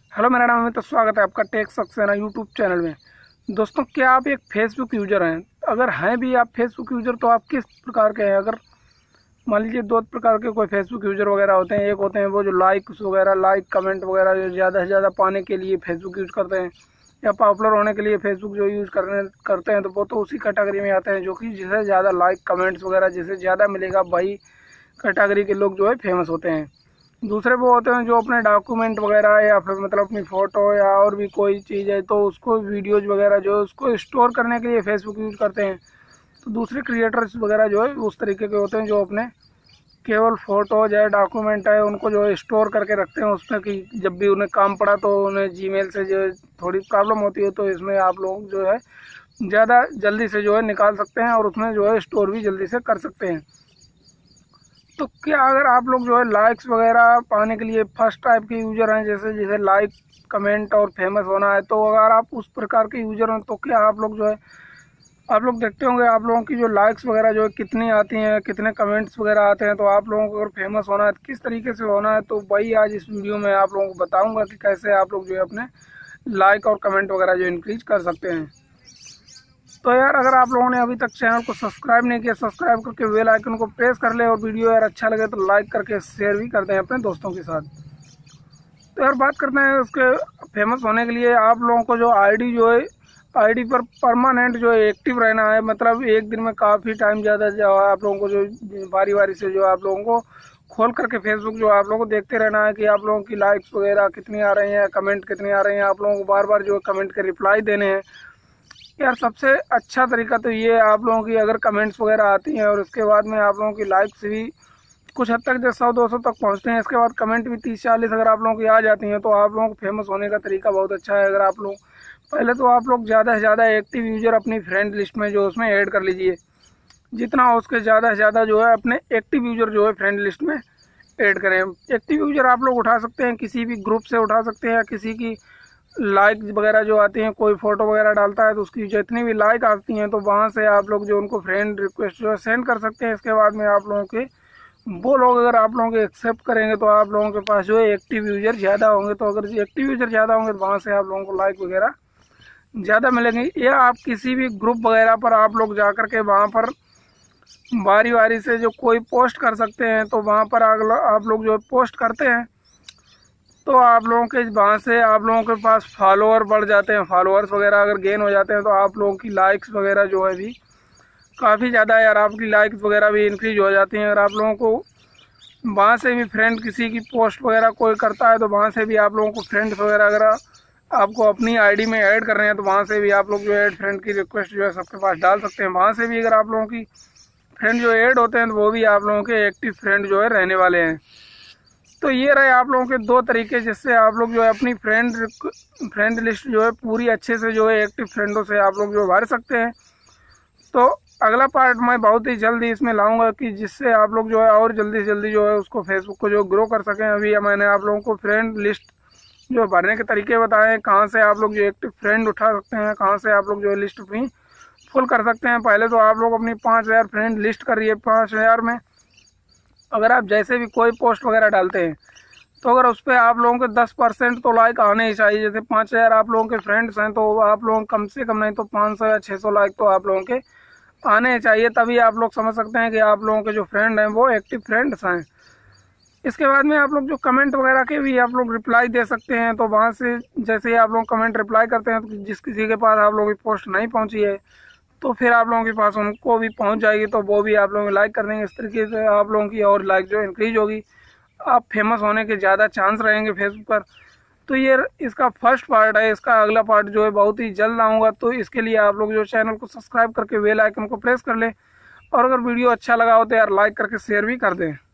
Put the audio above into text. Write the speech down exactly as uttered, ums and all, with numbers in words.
Hello, मेरा नाम अमित, तो स्वागत है आपका टेक सक्सेना यूट्यूब चैनल में। दोस्तों, क्या आप एक फेसबुक यूज़र हैं? अगर हैं भी आप फेसबुक यूज़र, तो आप किस प्रकार के हैं? अगर मान लीजिए दो प्रकार के कोई फेसबुक यूज़र वगैरह होते हैं। एक होते हैं वो जो लाइक्स वगैरह, लाइक कमेंट वगैरह जो ज़्यादा से ज़्यादा पाने के लिए फेसबुक यूज़ करते हैं, या पॉपुलर होने के लिए फेसबुक जो यूज़ करने करते हैं, तो वो तो उसी कैटेगरी में आते हैं, जो कि जिसे ज़्यादा लाइक कमेंट्स वगैरह जिसे ज़्यादा मिलेगा, वही कैटेगरी के लोग जो है फेमस होते हैं। दूसरे वो होते हैं जो अपने डॉक्यूमेंट वगैरह या फिर मतलब अपनी फ़ोटो या और भी कोई चीज़ है तो उसको वीडियोज़ वगैरह जो है उसको स्टोर करने के लिए फेसबुक यूज़ करते हैं। तो दूसरे क्रिएटर्स वगैरह जो है उस तरीके के होते हैं जो अपने केवल फ़ोटोज है, डॉक्यूमेंट है, उनको जो है स्टोर करके रखते हैं उसमें, कि जब भी उन्हें काम पड़ा तो उन्हें जीमेल से जो है थोड़ी प्रॉब्लम होती है, तो इसमें आप लोग जो है ज़्यादा जल्दी से जो है निकाल सकते हैं और उसमें जो है स्टोर भी जल्दी से कर सकते हैं। तो क्या अगर आप लोग जो है लाइक्स वगैरह पाने के लिए फर्स्ट टाइप के यूज़र हैं, जैसे जैसे लाइक कमेंट और फेमस होना है, तो अगर आप उस प्रकार के यूज़र हैं तो क्या आप लोग जो है आप लोग देखते होंगे आप लोगों की जो लाइक्स वगैरह जो है कितनी आती हैं, कितने कमेंट्स वगैरह आते हैं। तो आप लोगों को अगर फेमस होना है तो किस तरीके से होना है, तो वही आज इस वीडियो में आप लोगों को बताऊँगा कि कैसे आप लोग जो है अपने लाइक और कमेंट वगैरह जो इंक्रीज कर सकते हैं। तो यार, अगर आप लोगों ने अभी तक चैनल को सब्सक्राइब नहीं किया, सब्सक्राइब करके बेल आइकन को प्रेस कर ले, और वीडियो यार अच्छा लगे तो लाइक करके शेयर भी कर दें अपने दोस्तों के साथ। तो यार, बात करते हैं उसके फेमस होने के लिए आप लोगों को जो आईडी जो है आईडी पर परमानेंट जो है एक्टिव रहना है। मतलब एक दिन में काफ़ी टाइम ज़्यादा जो है आप लोगों को जो बारी बारी से जो आप लोगों को खोल करके फेसबुक जो आप लोगों को देखते रहना है कि आप लोगों की लाइक्स वगैरह कितनी आ रही हैं, कमेंट कितने आ रहे हैं, आप लोगों को बार बार जो है कमेंट के रिप्लाई देने हैं। यार, सबसे अच्छा तरीका तो ये है, आप लोगों की अगर कमेंट्स वगैरह आती हैं और उसके बाद में आप लोगों की लाइक्स भी कुछ हद तक जब सौ दो सौ तक पहुंचते हैं, इसके बाद कमेंट भी तीस चालीस अगर आप लोगों की आ जाती हैं, तो आप लोगों को फेमस होने का तरीका बहुत अच्छा है। अगर आप लोग पहले तो आप लोग ज़्यादा से ज़्यादा एक्टिव यूज़र अपनी फ्रेंड लिस्ट में जो उसमें ऐड कर लीजिए। जितना हो उसके ज़्यादा से ज़्यादा जो है अपने एक्टिव यूज़र जो है फ्रेंड लिस्ट में ऐड करें। एक्टिव यूज़र आप लोग उठा सकते हैं, किसी भी ग्रुप से उठा सकते हैं, या किसी की लाइक वगैरह जो आती हैं, कोई फ़ोटो वगैरह डालता है तो उसकी जितनी भी लाइक आती हैं तो वहाँ से आप लोग जो उनको फ्रेंड रिक्वेस्ट जो है सेंड कर सकते हैं। इसके बाद में आप लोगों के वो लोग अगर आप लोगों के एक्सेप्ट करेंगे तो आप लोगों के पास जो है एक्टिव यूज़र ज़्यादा होंगे। तो अगर एक्टिव यूज़र ज़्यादा होंगे तो वहाँ से आप लोगों को लाइक वगैरह ज़्यादा मिलेंगे। या आप किसी भी ग्रुप वगैरह पर आप लोग जा कर के वहाँ पर बारी बारी से जो कोई पोस्ट कर सकते हैं, तो वहाँ पर आप लोग जो पोस्ट करते हैं तो आप लोगों के वहाँ से आप लोगों के पास फॉलोअर बढ़ जाते हैं। फॉलोअर्स वगैरह अगर गेन हो जाते हैं तो आप लोगों की लाइक्स वगैरह जो है भी काफ़ी ज़्यादा यार आपकी लाइक्स वगैरह भी इंक्रीज हो जाती हैं। अगर आप लोगों को वहाँ से भी फ्रेंड किसी की पोस्ट वगैरह कोई करता है तो वहाँ से भी आप लोगों को फ्रेंड्स वगैरह अगर आपको अपनी आईडी में ऐड कर रहे हैं तो वहाँ से भी आप लोग जो है फ्रेंड की रिक्वेस्ट जो है सबके पास डाल सकते हैं। वहाँ से भी अगर आप लोगों की फ्रेंड जो ऐड होते हैं तो वो भी आप लोगों के एक्टिव फ्रेंड जो है रहने वाले हैं। तो ये रहे आप लोगों के दो तरीके, जिससे आप लोग जो है अपनी फ्रेंड फ्रेंड लिस्ट जो है पूरी अच्छे से जो है एक्टिव फ्रेंडों से आप लोग जो भर सकते हैं। तो अगला पार्ट मैं बहुत ही जल्दी इसमें लाऊंगा कि जिससे आप लोग जो है और जल्दी से जल्दी जो है उसको फेसबुक को जो ग्रो कर सकें। अभी मैंने आप लोगों को फ्रेंड लिस्ट जो भरने के तरीके बताए हैं, कहाँ से आप लोग जो एक्टिव फ्रेंड उठा सकते हैं, कहाँ से आप लोग जो है लिस्ट अपनी फुल कर सकते हैं। पहले तो आप लोग अपनी पाँच हज़ार फ्रेंड लिस्ट करिए। पाँच हज़ार में अगर आप जैसे भी कोई पोस्ट वगैरह डालते हैं तो अगर उस पर आप लोगों के दस परसेंट तो लाइक आने ही चाहिए। जैसे पाँच हज़ार आप लोगों के फ्रेंड्स हैं तो आप लोगों कम से कम नहीं तो पाँच सौ या छः सौ लाइक तो आप लोगों के आने चाहिए, तभी आप लोग समझ सकते हैं कि आप लोगों के जो फ्रेंड हैं वो एक्टिव फ्रेंड्स हैं। इसके बाद में आप लोग जो कमेंट वगैरह के भी आप लोग रिप्लाई दे सकते हैं। तो वहाँ से जैसे ही आप लोग कमेंट रिप्लाई करते हैं तो जिस किसी के पास आप लोगों की पोस्ट नहीं पहुँची है तो फिर आप लोगों के पास उनको भी पहुंच जाएगी, तो वो भी आप लोग लाइक कर देंगे। इस तरीके से आप लोगों की और लाइक जो इंक्रीज होगी, आप फेमस होने के ज़्यादा चांस रहेंगे फेसबुक पर। तो ये इसका फर्स्ट पार्ट है। इसका अगला पार्ट जो है बहुत ही जल्द आऊँगा। तो इसके लिए आप लोग जो चैनल को सब्सक्राइब करके बेल आइकन को प्रेस कर लें, और अगर वीडियो अच्छा लगा हो तो यार लाइक करके शेयर भी कर दें।